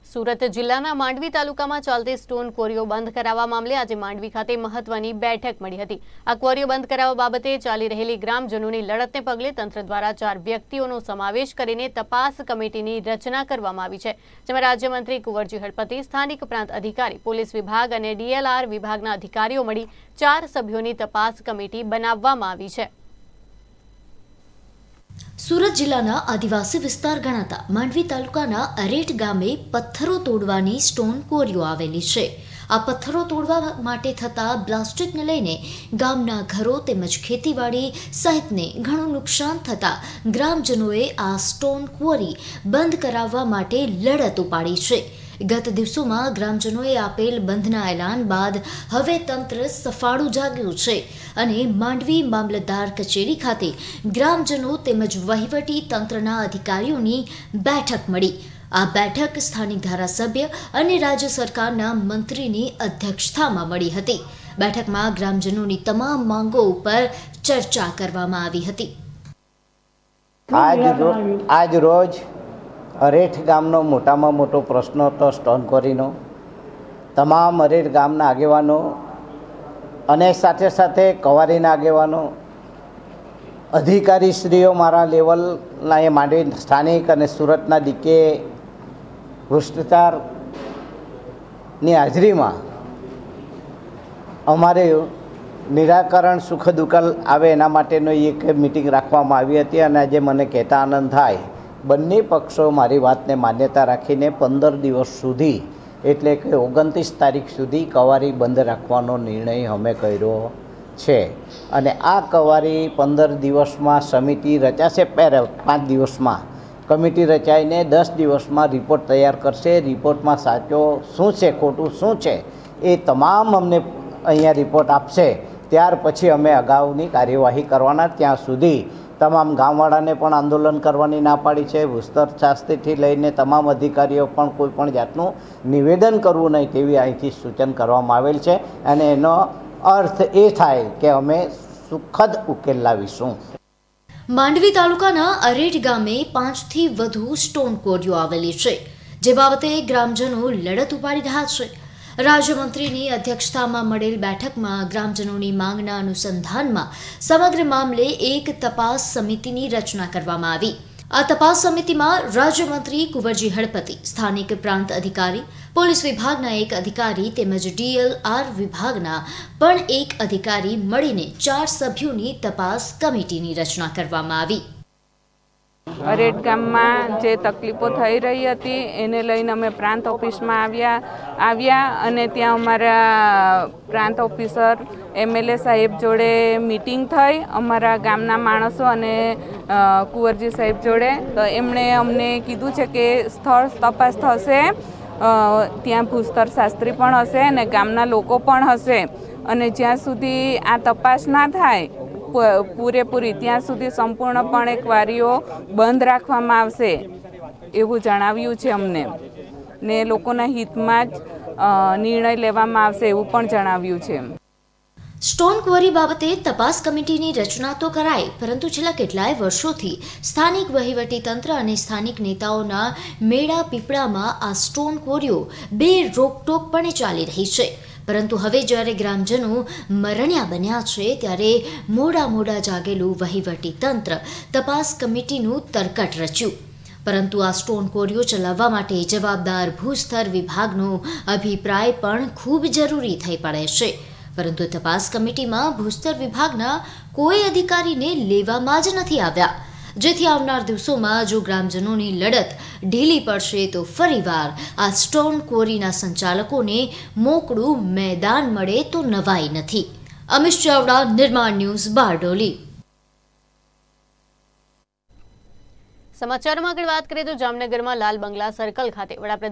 સુરત જિલ્લાના માંડવી તાલુકામાં ચાલતી સ્ટોન ક્વોરીઓ બંધ કરાવવા મામલે આજે માંડવી ખાતે મહત્વની બેઠક મળી હતી। આ ક્વોરીઓ બંધ કરાવવા બાબતે ચાલી રહેલી ગ્રામજનોની લડતને પગલે તંત્ર દ્વારા 4 વ્યક્તિઓનો સમાવેશ કરીને તપાસ કમિટીની રચના કરવામાં આવી છે, જેમાં રાજ્યમંત્રી કુંવરજી હળપતિ, સ્થાનિક પ્રાંત અધિકારી, પોલીસ વિભાગ અને DLR વિભાગના અધિકારીઓ મળી 4 સભ્યોની તપાસ કમિટી બનાવવામાં આવી છે। सूरत जिल्लाना आदिवासी विस्तार गणाता मांडवी तालुकाना अरेठ गामे पत्थरो तोड़वानी स्टोन क्वोरीओ आवेली छे। आ पत्थरो तोड़वा माटे थता ब्लास्टिकने लईने गामना घरो तेमज खेतीवाड़ी सहितने घणुं नुकसान थता ग्रामजनोए आ स्टोन क्वोरी बंध कराववा माटे लड़त उपाड़ी छे। गत दिवसों ग्रामजनोए आपेल बंधना ऐलान बाद हवे तंत्र सफाळु जाग्युं छे अने मांडवी मामलतदार कचेरी खाते ग्रामजनों तेमज वहीवटी तंत्रना अधिकारीओनी बैठक मळी। आ बैठक स्थानिक धारासभ्य अने राज्य सरकारना मंत्रीनी अध्यक्षतामां मळी हती। बैठकमां ग्रामजनोनी तमाम मांगो उपर चर्चा करवामां आवी हती। आज रोज अरेठ गामनो मोटामां मोटो प्रश्न तो स्टोन क्वोरीनो। तमाम अरेठ गामना आगेवानो अने साथे साथे कवारीना आगेवानो अधिकारीश्रीओ मारा लेवलना ए मांडवी स्थानिक अने सूरतना डीके भ्रष्टाचारनी हाजरीमां अमारे निराकरण सुखद उकेल आवे एना माटेनो एक मीटिंग राखवामां आवी हती अने आजे मने कहेता आनंद थाय बंने पक्षों मारी वातने मान्यता राखीने 15 दिवस सुधी एटले के 29 तारीख सुधी कवारी बंद राखवानो निर्णय अमे कर्यो छे। अने आ कवारी 15 दिवस में समिति रचाशे। 5 दिवस में कमिटी रचाईने 10 दिवस में रिपोर्ट तैयार करशे। रिपोर्ट में साचो शुं छे खोटुं शुं छे ए तमाम अमने अहींया रिपोर्ट आपशे। त्यार पछी अमे अगाऊनी कार्यवाही करवाना। त्यां सुधी तमाम गामवाळाने पण आंदोलन करवानी ना पाड़ी छे। भूस्तर शास्त्रीथी लईने तमाम अधिकारीओ पण कोईपण जातनुं निवेदन करवुं नहीं तेवी અહીંથી सूचन करवामां आवेल छे अने एनो अर्थ ए थाय के अमे सुखद उकेल लावीशुं। मांडवी तालुकाना अरेठ गामे 5 થી વધુ स्टोन क्वोरीओ आवेली छे, जे बाबते ग्रामजनो लड़त उपाड़ी रह्या छे। राज्यमंत्रीनी अध्यक्षतामां मळेल बैठकमां ग्रामजनोनी मांगना अनुसंधानमां समग्र मामले एक तपास समितिनी रचना करवामां आवी। आ तपास समितिमां राज्यमंत्री कुंवरजी हळपति, स्थानिक प्रांत अधिकारी, पोलीस विभागना एक अधिकारी तेमज DLR विभागना पण एक अधिकारी मळीने 4 सभ्योनी तपास कमिटीनी रचना करवामां आवी। अरेठ गाम में जे तकलीफों थई रही हती एने लईने अमे प्रांत ऑफिस में आव्या अने त्यां अमारा प्रांत ऑफिसर MLA साहेब जोड़े मीटिंग थई अमारा गामना माणसों अने कुंवरजी साहेब जोड़े। तो एमणे अमने कीधुं छे के स्थळ तपास थशे, त्यां भूस्तर शास्त्री पण हशे अने गामना लोको पण हशे अने ज्यां सुधी आ तपास ना थाय पूरेपूरी ત્યાં સુધી સંપૂર્ણપણે ક્વારીઓ બંધ રાખવામાં આવશે એવું જણાવ્યું છે અમને ને લોકોના હિતમાં જ નિર્ણય લેવામાં આવશે એવું પણ જણાવ્યું છે। स्टोन क्वोरी बाबते तपास कमिटीनी रचना तो कराई, परंतु छेल्ला केटलाय वर्षोथी स्थानिक वहीवटी तंत्र अने स्थानिक नेताओना मेळा पीपळामां आ स्टोन क्वोरीओ बे रोकटोकपणे चाली रही छे। परंतु हवे ज्यारे ग्रामजनो मरण्या बन्या छे त्यारे मोड़ा जागेलू वहीवटी तंत्र तपास कमिटीनुं तरकट रच्युं। परंतु आ स्टोन क्वोरीओ चलाववा माटे जवाबदार भूस्तर विभागनो अभिप्राय पण खूब जरूरी थई पड़े छे। परंतु तपास कमिटीमां भूस्तर विभागना कोई अधिकारीने लेवामां ज नथी आव्या, जेथी आवनार दिवसोमां जो ग्रामजनोनी लड़त ढीली पड़शे तो फरीवार आ स्टोन क्वोरीना संचालकोने मोकळुं मैदान मळे तो नवाई नथी। अमिश चावड़ा, निर्माण न्यूज, बारडोली। समाचारों में आगळ वात करीए तो जामनगर में लाल बंगला सर्कल खाते वडाप्रधान